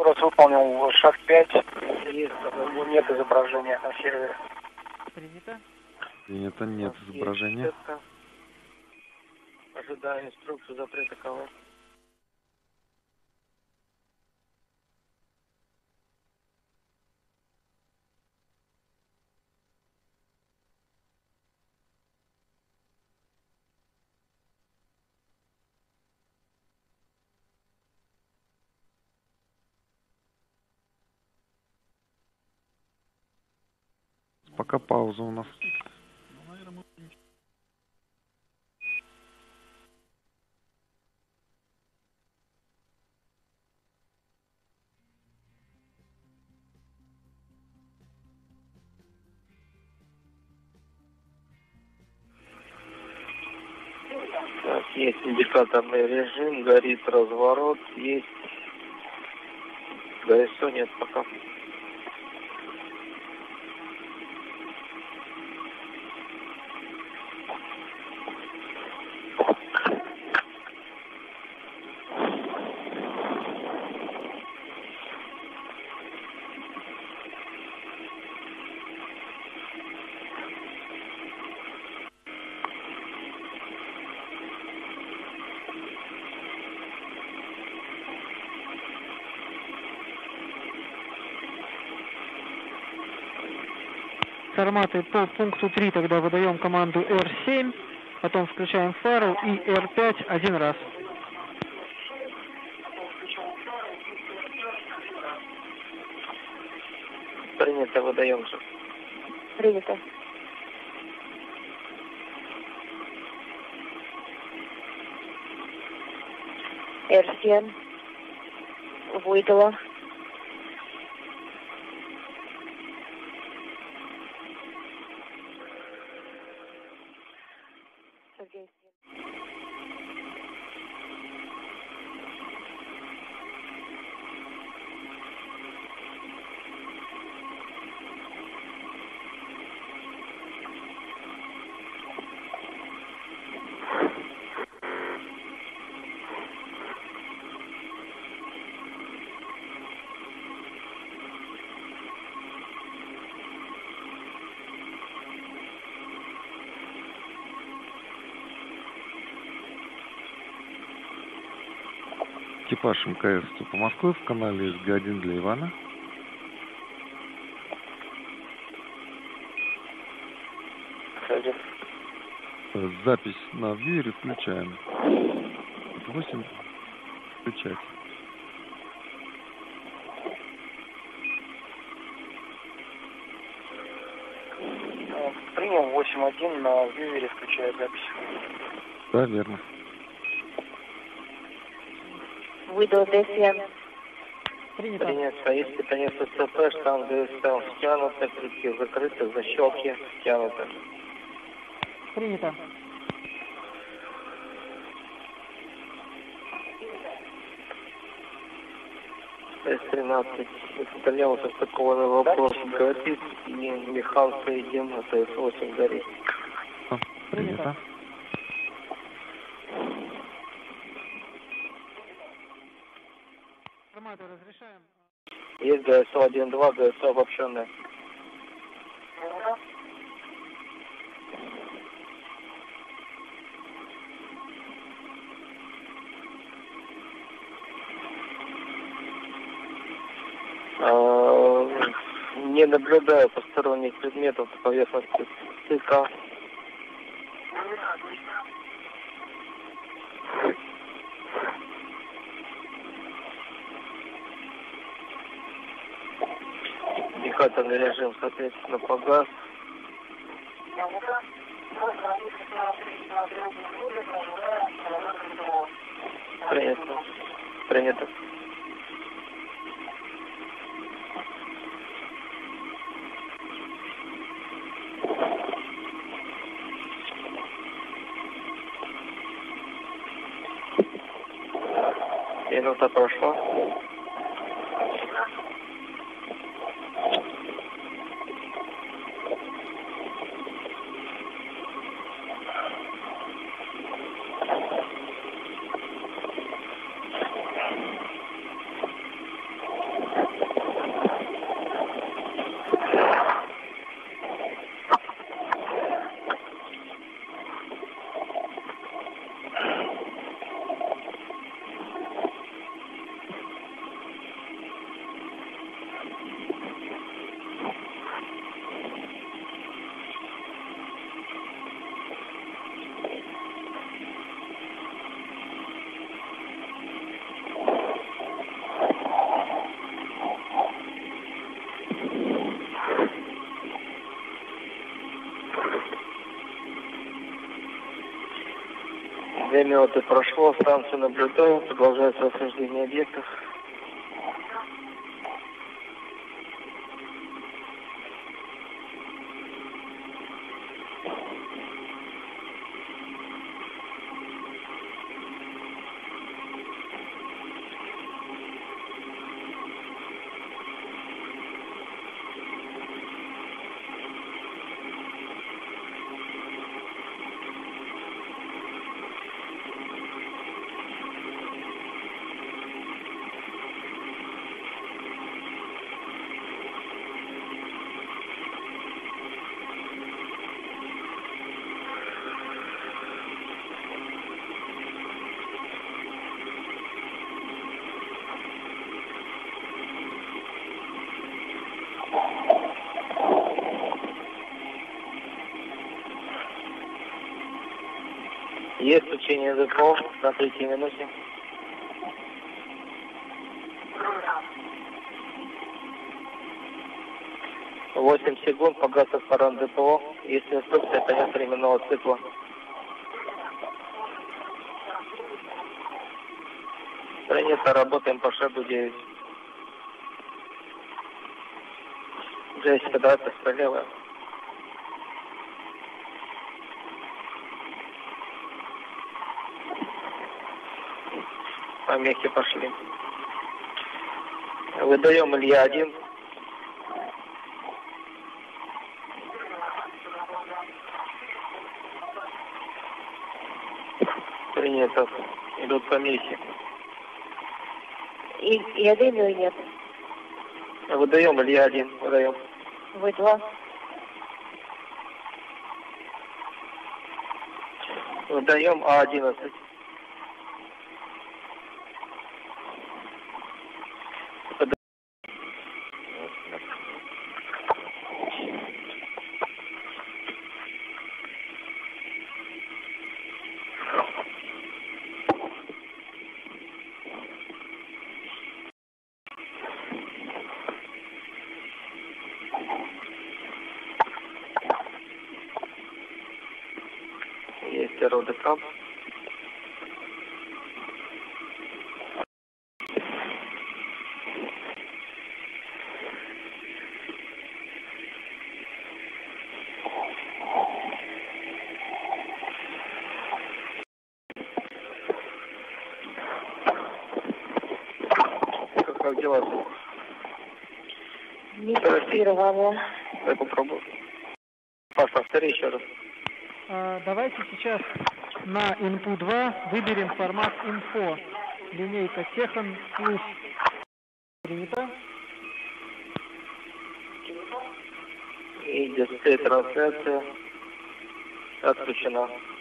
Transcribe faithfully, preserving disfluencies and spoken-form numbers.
Запрос выполнил шаг пять. Есть, нет изображения на сервере. Принято. Принято, нет изображения. Ожидаю инструкцию запрета кого. Пока пауза у нас. Так, есть индикаторный режим, горит разворот, есть. Да и все, нет пока. Сарматы по пункту три тогда выдаем команду эр семь, потом включаем фару и эр пять один раз. Принято, выдаем же. Принято. эр семь. Выдала. Экипаж МКС по Москве в канале эс гэ один для Ивана. Запись на вьюере включаем. восемь включать. Принял восемь один, на вьюере включаю запись. Да, верно. Выдал дэ семь. Принято. Принято. Если конец эс тэ пэ, штанга стал стянуты, крюки закрыты, защелки стянуты. Принято. эс тринадцать. Стрелял состыкованный вопрос. Горит и механ соедин, это эс восемь горит. Принято. Сарматы разрешаем. Есть гэ эс о один два, гэ эс о обобщенная. Не наблюдаю посторонних предметов на поверхности стыка. Индикаторный режим, соответственно, погас. Принято. Принято. Минута прошла. Две минуты прошло, станцию наблюдаю, продолжается восхождение объектов. Есть включение ДПО на третьей минуте. Восемь секунд, погас аппарат ДПО. Есть инструкция, конец временного цикла. Принято, работаем по шагу девять. Джессика, давайте слева. Помехи пошли. Выдаем Илья один. Принято. Идут помехи. И, и один или нет? Выдаем Илья один. Выдаем. Вы два. Выдаем А одиннадцать. Есть роды прав. Как дела? Не фиксировала. Я попробую. Паш, повтори еще раз. А, давайте сейчас на инпу два выберем формат инфо. Линейка Техан плюс. Принято. И дисплей трансляция отключена.